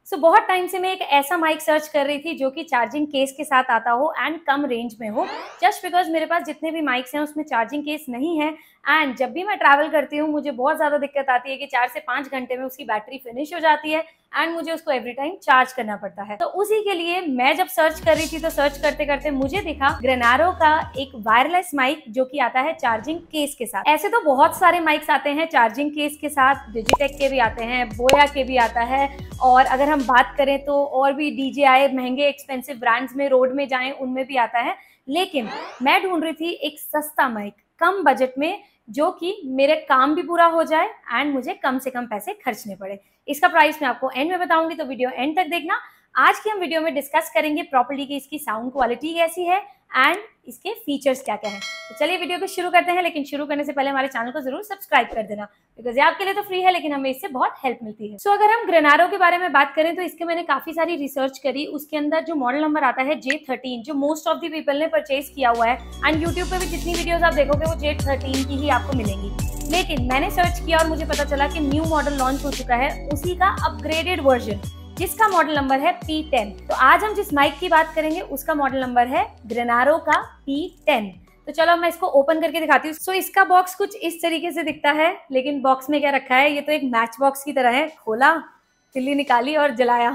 बहुत टाइम से मैं एक ऐसा माइक सर्च कर रही थी जो कि चार्जिंग केस के साथ आता हो एंड कम रेंज में हो, जस्ट बिकॉज मेरे पास जितने भी माइक्स हैं उसमें चार्जिंग केस नहीं है। एंड जब भी मैं ट्रैवल करती हूँ मुझे बहुत ज़्यादा दिक्कत आती है कि 4 से 5 घंटे में उसकी बैटरी फिनिश हो जाती है एंड मुझे उसको एवरी टाइम चार्ज करना पड़ता है। तो उसी के लिए मैं जब सर्च कर रही थी तो सर्च करते करते मुझे दिखा ग्रेनारो का एक वायरलेस माइक जो कि आता है चार्जिंग केस के साथ। ऐसे तो बहुत सारे माइक्स आते हैं चार्जिंग केस के साथ, डिजिटेक के भी आते हैं, बोया के भी आता है, और अगर हम बात करें तो और भी DJI महंगे एक्सपेंसिव ब्रांड्स में रोड में जाएं उनमें भी आता है। लेकिन मैं ढूंढ रही थी एक सस्ता माइक कम बजट में जो कि मेरे काम भी पूरा हो जाए एंड मुझे कम से कम पैसे खर्चने पड़े। इसका प्राइस मैं आपको एंड में बताऊंगी, तो वीडियो एंड तक देखना। आज की हम वीडियो में डिस्कस करेंगे प्रॉपर्ली कि इसकी साउंड क्वालिटी कैसी है एंड इसके फीचर्स क्या क्या हैं। तो चलिए वीडियो को शुरू करते हैं, लेकिन शुरू करने से पहले हमारे चैनल को जरूर सब्सक्राइब कर देना, बिकॉज ये आपके लिए तो फ्री है लेकिन हमें इससे बहुत हेल्प मिलती है। सो अगर हम ग्रेनारो के बारे में बात करें तो इसके मैंने काफी सारी रिसर्च करी। उसके अंदर जो मॉडल नंबर आता है J13, जो मोस्ट ऑफ द पीपल ने परचेज किया हुआ है एंड यूट्यूब पे भी जितनी वीडियोस आप देखोगे वो J13 की ही आपको मिलेंगी। लेकिन मैंने सर्च किया और मुझे पता चला कि न्यू मॉडल लॉन्च हो चुका है, उसी का अपग्रेडेड वर्जन जिसका मॉडल नंबर है P10। तो आज हम जिस माइक की बात करेंगे उसका मॉडल नंबर है ग्रेनारो का P10। तो चलो मैं इसको ओपन करके दिखाती हूँ। सो इसका बॉक्स कुछ इस तरीके से दिखता है, लेकिन बॉक्स में क्या रखा है, ये तो एक मैच बॉक्स की तरह है। खोला, तिल्ली निकाली और जलाया।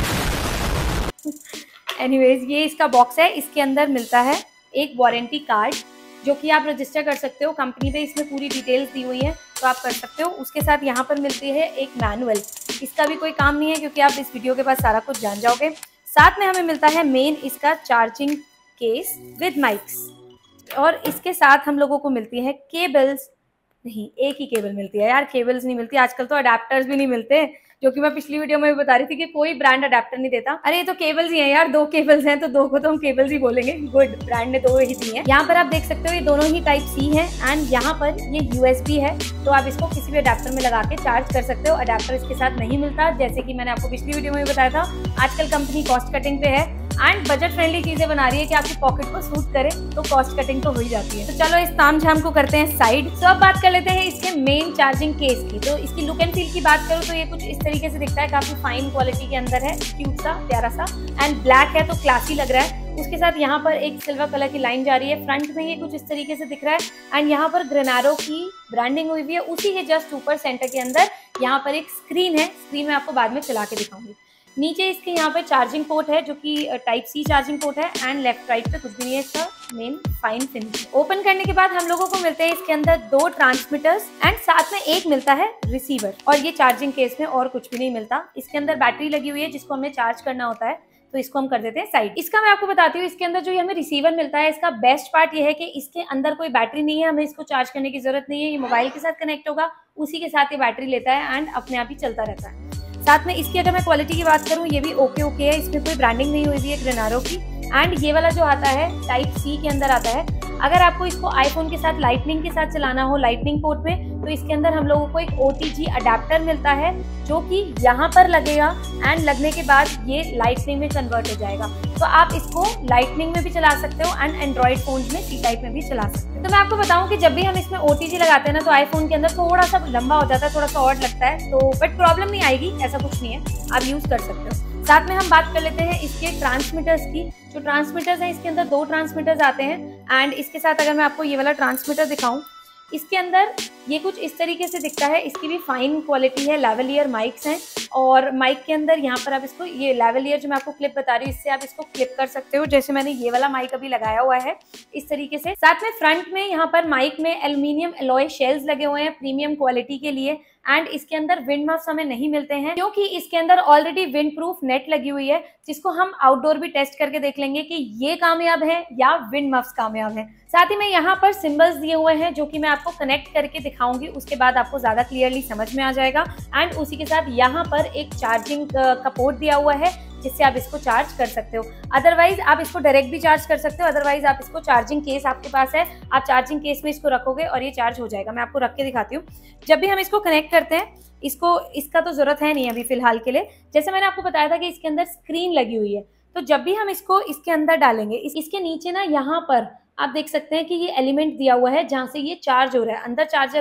एनीवेज ये इसका बॉक्स है। इसके अंदर मिलता है एक वारंटी कार्ड जो कि आप रजिस्टर कर सकते हो कंपनी पे, इसमें पूरी डिटेल्स दी हुई है तो आप कर सकते हो। उसके साथ यहाँ पर मिलती है एक मैनुअल, इसका भी कोई काम नहीं है क्योंकि आप इस वीडियो के बाद सारा कुछ जान जाओगे। साथ में हमें मिलता है मेन इसका चार्जिंग केस विद माइक्स, और इसके साथ हम लोगों को मिलती है केबल्स। नहीं, एक ही केबल मिलती है यार, केबल्स नहीं मिलती। आजकल तो अडेप्टर्स भी नहीं मिलते, जो कि मैं पिछली वीडियो में भी बता रही थी कि कोई ब्रांड अडेप्टर नहीं देता। अरे ये तो केबल्स ही हैं यार, 2 केबल्स हैं तो 2 को तो हम केबल्स ही बोलेंगे। गुड, ब्रांड ने 2 ही दी हैं। यहाँ पर आप देख सकते हो ये दोनों ही टाइप C है एंड यहाँ पर ये USB है, तो आप इसको किसी भी अडेप्टर में लगा के चार्ज कर सकते हो। अडेप्टर इसके साथ नहीं मिलता, जैसे कि मैंने आपको पिछली वीडियो में भी बताया था। आजकल कंपनी कॉस्ट कटिंग पे है एंड बजट फ्रेंडली चीजें बना रही है कि आपकी पॉकेट को सूट करे, तो कॉस्ट कटिंग तो हो ही जाती है। तो चलो इस तामझाम को करते हैं साइड। तो अब बात कर लेते हैं इसके मेन चार्जिंग केस की। तो इसकी लुक एंड फील की बात करूँ तो ये कुछ इस तरीके से दिखता है, काफी फाइन क्वालिटी के अंदर है, क्यूट सा, प्यारा सा एंड ब्लैक है तो क्लासी लग रहा है। उसके साथ यहाँ पर एक सिल्वर कलर की लाइन जा रही है, फ्रंट में ये कुछ इस तरीके से दिख रहा है एंड यहाँ पर ग्रेनारो की ब्रांडिंग हुई हुई है। उसी के जस्ट ऊपर सेंटर के अंदर यहाँ पर एक स्क्रीन है, स्क्रीन में आपको बाद में चला के दिखाऊंगी। नीचे इसके यहाँ पे चार्जिंग पोर्ट है जो कि टाइप C चार्जिंग पोर्ट है एंड लेफ्ट राइट पे कुछ भी नहीं है। इसका मेन फाइन फिनिश। ओपन करने के बाद हम लोगों को मिलते हैं इसके अंदर 2 ट्रांसमीटर्स एंड साथ में एक मिलता है रिसीवर, और ये चार्जिंग केस में और कुछ भी नहीं मिलता। इसके अंदर बैटरी लगी हुई है जिसको हमें चार्ज करना होता है, तो इसको हम कर देते हैं साइड। इसका मैं आपको बताती हूँ, इसके अंदर जो ये हमें रिसीवर मिलता है, इसका बेस्ट पार्ट ये है कि इसके अंदर कोई बैटरी नहीं है, हमें इसको चार्ज करने की जरूरत नहीं है। ये मोबाइल के साथ कनेक्ट होगा, उसी के साथ ये बैटरी लेता है एंड अपने आप ही चलता रहता है। साथ में इसकी अगर मैं क्वालिटी की बात करूँ, ये भी ओके है, इसमें कोई ब्रांडिंग नहीं हुई है ग्रेनारो की। एंड ये वाला जो आता है टाइप C के अंदर आता है। अगर आपको इसको आईफोन के साथ लाइटनिंग के साथ चलाना हो, लाइटनिंग पोर्ट में, तो इसके अंदर हम लोगों को एक OTG अडेप्टर मिलता है जो कि यहाँ पर लगेगा एंड लगने के बाद ये लाइटनिंग में कन्वर्ट हो जाएगा। तो आप इसको लाइटनिंग में भी चला सकते हो एंड एंड्रॉइड फोन में C टाइप में भी चला सकते हो। तो मैं आपको बताऊं कि जब भी हम इसमें OTG लगाते हैं ना, तो आईफोन के अंदर थोड़ा सा लंबा हो जाता है, थोड़ा सा ऑड लगता है, तो बट प्रॉब्लम नहीं आएगी, ऐसा कुछ नहीं है, आप यूज कर सकते हो। साथ में हम बात कर लेते हैं इसके ट्रांसमीटर्स की। जो ट्रांसमीटर्स हैं, इसके अंदर 2 ट्रांसमीटर्स आते हैं एंड इसके साथ अगर मैं आपको ये वाला ट्रांसमीटर दिखाऊं, इसके अंदर ये कुछ इस तरीके से दिखता है। इसकी भी फाइन क्वालिटी है, लेवलियर माइक्स हैं, और माइक के अंदर यहाँ पर आप इसको, ये लेवलियर जो मैं आपको क्लिप बता रही हूँ, इससे आप इसको क्लिप कर सकते हो, जैसे मैंने ये वाला माइक अभी लगाया हुआ है इस तरीके से। साथ में फ्रंट में यहाँ पर माइक में एल्यूमिनियम एलॉय शेल्स लगे हुए हैं प्रीमियम क्वालिटी के लिए एंड इसके अंदर विंड मफ्स हमें नहीं मिलते हैं क्योंकि इसके अंदर ऑलरेडी विंड प्रूफ नेट लगी हुई है, जिसको हम आउटडोर भी टेस्ट करके देख लेंगे कि ये कामयाब है या विंड मफ्स कामयाब है। साथ ही में यहाँ पर सिंबल्स दिए हुए हैं जो कि मैं आपको कनेक्ट करके दिखाऊंगी, उसके बाद आपको ज्यादा क्लियरली समझ में आ जाएगा। एंड उसी के साथ यहाँ पर एक चार्जिंग का पोर्ट दिया हुआ है जिससे आप इसको चार्ज कर सकते हो। अदरवाइज आप इसको डायरेक्ट भी चार्ज कर सकते हो, अदरवाइज आप इसको चार्जिंग केस आपके पास है, आप चार्जिंग केस में इसको रखोगे और ये चार्ज हो जाएगा। मैं आपको रख के दिखाती हूँ। जब भी हम इसको कनेक्ट करते हैं, इसका तो जरूरत है नहीं अभी फिलहाल के लिए। जैसे मैंने आपको बताया था कि इसके अंदर स्क्रीन लगी हुई है, तो जब भी हम इसको इसके अंदर डालेंगे, इसके नीचे ना यहाँ पर आप देख सकते हैं कि ये एलिमेंट दिया हुआ है जहाँ से ये चार्ज हो रहा है। अंदर चार्जर है,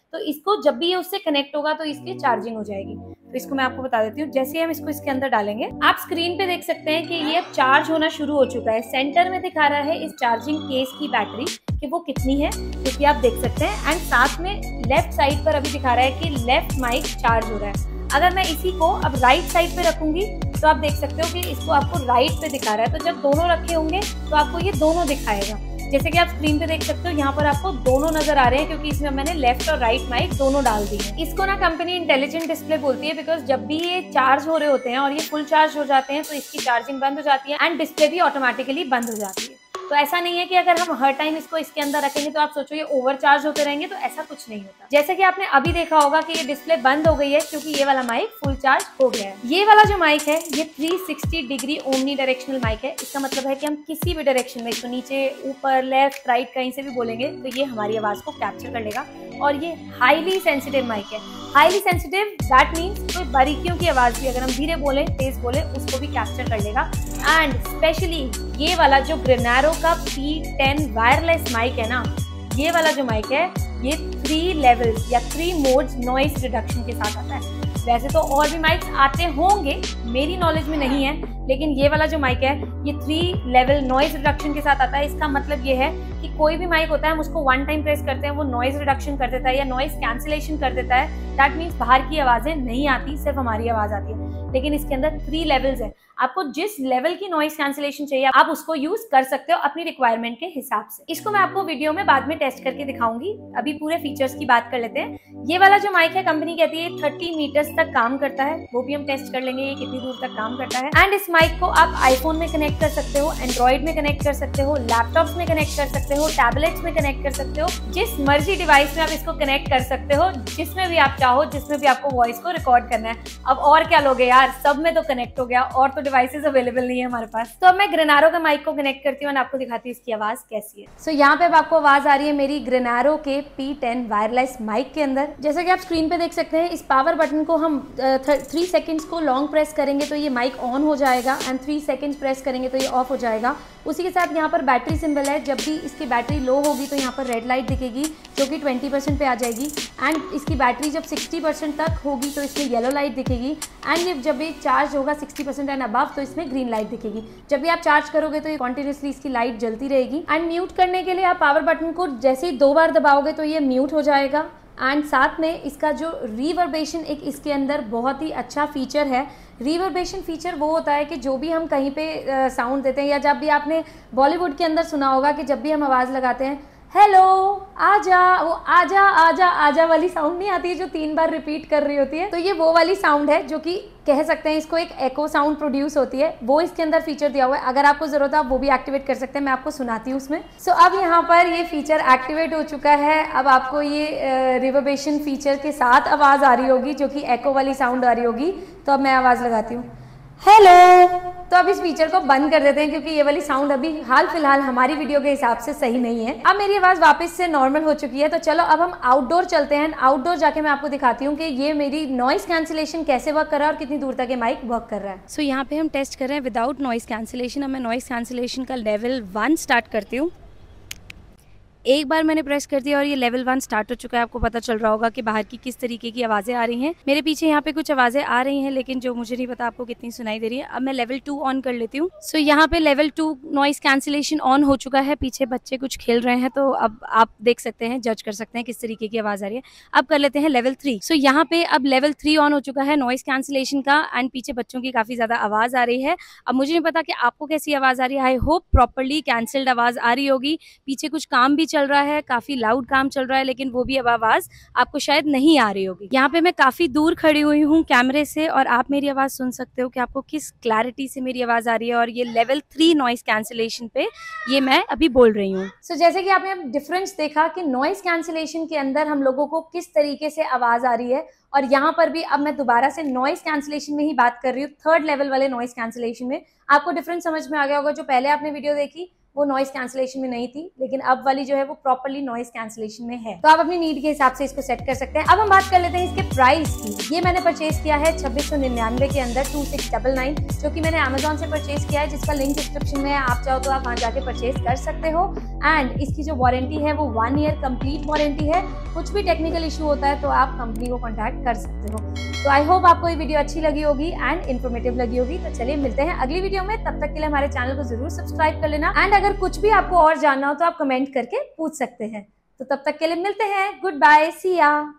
तो इसको जब भी ये उससे कनेक्ट होगा तो इसकी चार्जिंग हो जाएगी। तो इसको मैं आपको बता देती हूँ। जैसे ही हम इसको इसके अंदर डालेंगे, आप स्क्रीन पे देख सकते हैं कि ये अब चार्ज होना शुरू हो चुका है। सेंटर में दिखा रहा है इस चार्जिंग केस की बैटरी कि वो कितनी है, क्योंकि आप देख सकते हैं। एंड साथ में लेफ्ट साइड पर अभी दिखा रहा है कि लेफ्ट माइक चार्ज हो रहा है। अगर मैं इसी को अब राइट साइड पे रखूंगी तो आप देख सकते हो कि इसको आपको राइट पे दिखा रहा है। तो जब दोनों रखे होंगे तो आपको ये दोनों दिखाएगा। जैसे कि आप स्क्रीन पे देख सकते हो, यहाँ पर आपको दोनों नजर आ रहे हैं, क्योंकि इसमें मैंने लेफ्ट और राइट माइक दोनों डाल दी है। इसको ना कंपनी इंटेलिजेंट डिस्प्ले बोलती है, बिकॉज जब भी ये चार्ज हो रहे होते हैं और ये फुल चार्ज हो जाते हैं तो इसकी चार्जिंग बंद हो जाती है एंड डिस्प्ले भी ऑटोमेटिकली बंद हो जाती है। तो ऐसा नहीं है कि अगर हम हर टाइम इसको इसके अंदर रखेंगे तो आप सोचो ये ओवरचार्ज होते रहेंगे, तो ऐसा कुछ नहीं होता। जैसे कि आपने अभी देखा होगा कि ये डिस्प्ले बंद हो गई है क्योंकि ये वाला माइक फुल चार्ज हो गया है। ये वाला जो माइक है ये 360 डिग्री ओमनी डायरेक्शनल माइक है। इसका मतलब है कि हम किसी भी डायरेक्शन में, इसको नीचे, ऊपर, लेफ्ट, राइट कहीं से भी बोलेंगे तो ये हमारी आवाज को कैप्चर कर लेगा। और ये हाईली सेंसिटिव माइक है। हाईली सेंसिटिव दैट मीन्स कोई बारीकियों की आवाज भी अगर हम धीरे बोले, तेज बोले, उसको भी कैप्चर कर लेगा। एंड स्पेशली ये वाला जो ग्रेनारो का P10 वायरलेस माइक है ना, ये वाला जो माइक है ये 3 लेवल्स या 3 मोड्स नॉइस रिडक्शन के साथ आता है। वैसे तो और भी माइक्स आते होंगे, मेरी नॉलेज में नहीं है, लेकिन ये वाला जो माइक है ये 3 लेवल नॉइज रिडक्शन के साथ आता है। इसका मतलब ये है कि कोई भी माइक होता है, हम उसको 1 टाइम प्रेस करते हैं, वो नॉइज रिडक्शन कर देता है या नॉइज कैंसिलेशन कर देता है। दैट मीन्स बाहर की आवाजें नहीं आती, सिर्फ हमारी आवाज आती है। लेकिन इसके अंदर 3 लेवल्स है। आपको जिस लेवल की नॉइज कैंसिलेशन चाहिए आप उसको यूज कर सकते हो अपनी रिक्वायरमेंट के हिसाब से। इसको मैं आपको वीडियो में बाद में टेस्ट करके दिखाऊंगी। अभी पूरे फीचर्स की बात कर लेते हैं। ये वाला जो माइक है कंपनी कहती है 30 मीटर्स तक काम करता है, वो भी हम टेस्ट कर लेंगे ये कितनी दूर तक काम करता है। एंड इस माइक को आप आईफोन में कनेक्ट कर सकते हो, एंड्रॉइड में कनेक्ट कर सकते हो, लैपटॉप्स में कनेक्ट कर सकते हो, टैबलेट्स में कनेक्ट कर सकते हो, जिस मर्जी डिवाइस में आप इसको कनेक्ट कर सकते हो, जिसमें भी आप चाहो, जिसमें भी आपको वॉइस को रिकॉर्ड करना है। अब और क्या लोगे यार, सब में तो कनेक्ट हो गया, और तो डिवाइसेस अवेलेबल नहीं है हमारे पास। तो अब मैं ग्रेनारो का माइक को कनेक्ट करती हूँ और आपको दिखाती हूँ इसकी आवाज कैसी है। सो यहाँ पे अब आपको आवाज आ रही है मेरी ग्रेनारो के P10 वायरलेस माइक के अंदर। जैसा कि आप स्क्रीन पे देख सकते हैं, इस पावर बटन को हम 3 सेकंड्स को लॉन्ग प्रेस करेंगे तो ये माइक ऑन हो जाएगा एंड 3 सेकंड्स प्रेस करेंगे तो ये ऑफ हो जाएगा। उसी के साथ यहाँ पर बैटरी सिंबल है। जब भी इसकी बैटरी लो होगी तो यहाँ पर रेड लाइट दिखेगी जो कि 20% पे आ जाएगी। एंड इसकी बैटरी जब 60% तक होगी तो इसमें येलो लाइट दिखेगी। एंड ये जब भी चार्ज होगा 60% एंड अबव तो इसमें ग्रीन लाइट दिखेगी। जब भी आप चार्ज करोगे तो ये कॉन्टिन्यूसली इसकी लाइट जलती रहेगी। एंड म्यूट करने के लिए आप पावर बटन को जैसे ही 2 बार दबाओगे तो ये म्यूट हो जाएगा। एंड साथ में इसका जो रिवर्बेशन एक इसके अंदर बहुत ही अच्छा फीचर है। रिवर्बेशन फीचर वो होता है कि जो भी हम कहीं पे साउंड देते हैं, या जब भी आपने बॉलीवुड के अंदर सुना होगा कि जब भी हम आवाज़ लगाते हैं हेलो आजा, वो आजा आजा आजा वाली साउंड नहीं आती है जो 3 बार रिपीट कर रही होती है, तो ये वो वाली साउंड है जो कि कह सकते हैं इसको एक एको साउंड प्रोड्यूस होती है। वो इसके अंदर फीचर दिया हुआ है। अगर आपको जरूरत है आप वो भी एक्टिवेट कर सकते हैं, मैं आपको सुनाती हूँ उसमें। सो अब यहाँ पर ये फीचर एक्टिवेट हो चुका है। अब आपको ये रिवर्बेशन फीचर के साथ आवाज़ आ रही होगी जो कि एको वाली साउंड आ रही होगी। तो अब मैं आवाज़ लगाती हूँ हेलो। तो अब इस फीचर को बंद कर देते हैं क्योंकि ये वाली साउंड अभी हाल फिलहाल हमारी वीडियो के हिसाब से सही नहीं है। अब मेरी आवाज़ वापस से नॉर्मल हो चुकी है। तो चलो अब हम आउटडोर चलते हैं। आउटडोर जाके मैं आपको दिखाती हूँ कि ये मेरी नॉइस कैंसिलेशन कैसे वर्क कर रहा है और कितनी दूर तक ये माइक वर्क कर रहा है। सो यहाँ पे हम टेस्ट कर रहे हैं विदाउट नॉइस कैंसिलेशन। अब मैं नॉइस कैंसिलेशन का लेवल 1 स्टार्ट करती हूँ। एक बार मैंने प्रेस कर दिया और ये लेवल 1 स्टार्ट हो चुका है। आपको पता चल रहा होगा कि बाहर की किस तरीके की आवाज़ें आ रही हैं। मेरे पीछे यहाँ पे कुछ आवाज़ें आ रही हैं लेकिन जो मुझे नहीं पता आपको कितनी सुनाई दे रही है। अब मैं लेवल 2 ऑन कर लेती हूँ। सो यहाँ पे लेवल 2 नॉइस कैंसिलेशन ऑन हो चुका है। पीछे बच्चे कुछ खेल रहे हैं तो अब आप देख सकते हैं, जज कर सकते हैं किस तरीके की आवाज़ आ रही है। अब कर लेते हैं लेवल 3। सो यहाँ पे अब लेवल 3 ऑन हो चुका है नॉइस कैंसिलेशन का एंड पीछे बच्चों की काफ़ी ज़्यादा आवाज़ आ रही है। अब मुझे नहीं पता कि आपको कैसी आवाज़ आ रही है। आई होप प्रॉपरली कैंसल्ड आवाज़ आ रही होगी। पीछे कुछ काम भी चल रहा है, काफ़ी लाउड काम चल रहा है, लेकिन वो भी अब आवाज आपको शायद नहीं आ रही होगी। यहाँ पे मैं काफी दूर खड़ी हुई हूँ कैमरे से और आप मेरी आवाज सुन सकते हो कि आपको किस क्लैरिटी से मेरी आवाज आ रही है। और ये लेवल 3 नॉइस कैंसिलेशन पे ये मैं अभी बोल रही हूँ। सो जैसे कि आपने डिफरेंस देखा कि नॉइस कैंसिलेशन के अंदर हम लोगों को किस तरीके से आवाज आ रही है, और यहाँ पर भी अब मैं दोबारा से नॉइस कैंसिलेशन में ही बात कर रही हूँ, 3rd लेवल वाले नॉइस कैंसिलेशन में। आपको डिफरेंस समझ में आ गया होगा। जो पहले आपने वीडियो देखी वो नॉइस कैंसिलेशन में नहीं थी, लेकिन अब वाली जो है वो प्रॉपर्ली नॉइस कैंसिलेशन में है। तो आप अपनी नीड के हिसाब से इसको सेट कर सकते हैं। अब हम बात कर लेते हैं इसके प्राइस की। ये मैंने परचेज किया है 2699 के अंदर 2699, जो कि मैंने अमेजोन से परचेज किया है, जिसका लिंक डिस्क्रिप्शन में है। आप चाहो तो आप वहां जाके परचेज कर सकते हो। एंड इसकी जो वारंटी है वो 1 ईयर कंप्लीट वारंटी है। कुछ भी टेक्निकल इशू होता है तो आप कंपनी को कॉन्टैक्ट कर सकते हो। तो आई होप आपको ये वीडियो अच्छी लगी होगी एंड इन्फॉर्मेटिव लगी होगी। तो चलिए मिलते हैं अगली वीडियो में, तब तक के लिए हमारे चैनल को जरूर सब्सक्राइब कर लेना। एंड अगर कुछ भी आपको और जानना हो तो आप कमेंट करके पूछ सकते हैं। तो तब तक के लिए मिलते हैं, गुड बाय, सी या।